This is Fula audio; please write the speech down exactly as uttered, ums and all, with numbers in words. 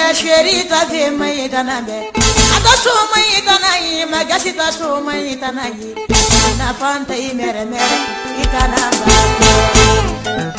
be sherita fi maidana be ata so maidana yi magasita so maidana yi na fanta yi mere mere itana ba